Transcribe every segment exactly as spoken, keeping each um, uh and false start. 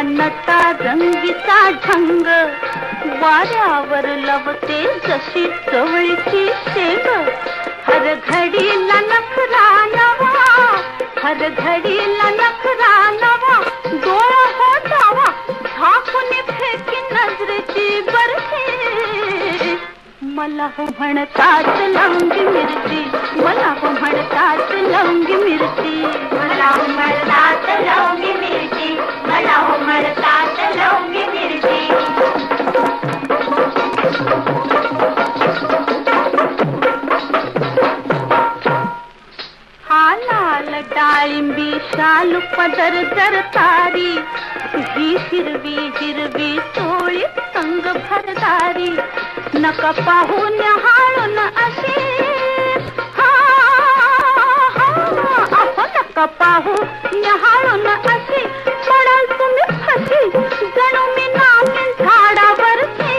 नटा रंगीचा ढंग, वाऱ्यावर लवते जशी चवळीची शेंग. हर घडीला नखरा नवा, हर घडीला नखरा नवा, डोळा हो जावा झाकून फेकी नजरेची बरशी. मला हो म्हणतात लवंगी मिरची, मला हो म्हणतात लवंगी मिरची, मला हो म्हणतात लवंगी मिरची, मला हो म्हणतात लवंगी मिरची. हा लाल डाळिंबी शालू पदर जर तारी, ही हिरवी हिरवी चोळी संग भरदारी. नका पाहू न्याहाळून अशी, हा हा नका पाहू न्याहाळून अशी, पडाल तुम्ही फशी जणू मी नामीन झाडावरची.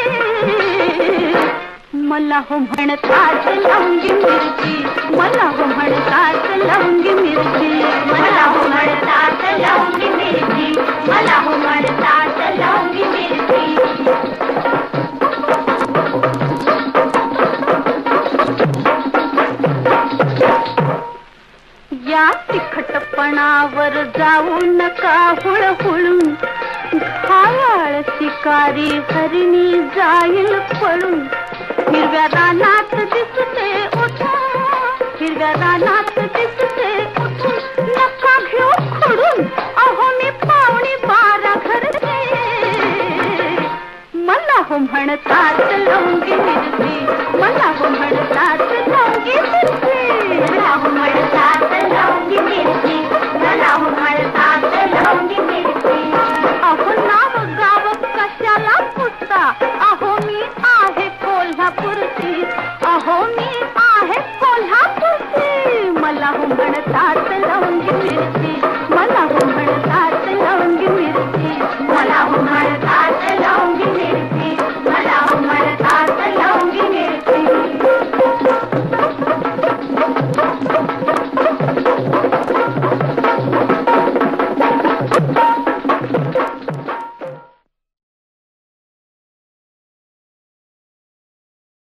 मला हो म्हणतात लवंगी मिरची, मला हो म्हणतात लवंगी मिरची, मला हो म्हणतात लवंगी मिरची, मला हो म्हणतात लवंगी मिरची. या तिखटपणावर जाऊ नका हुळहुळून, घायाळ शिकारी हरिणी जाईल पळून. हिरव्या रानात दिसते उठून, हिरव्या रानात दिसते उठून, नका घेऊ खुडून, अहो मी पावणी बारा घरचे. मला हो म्हणतात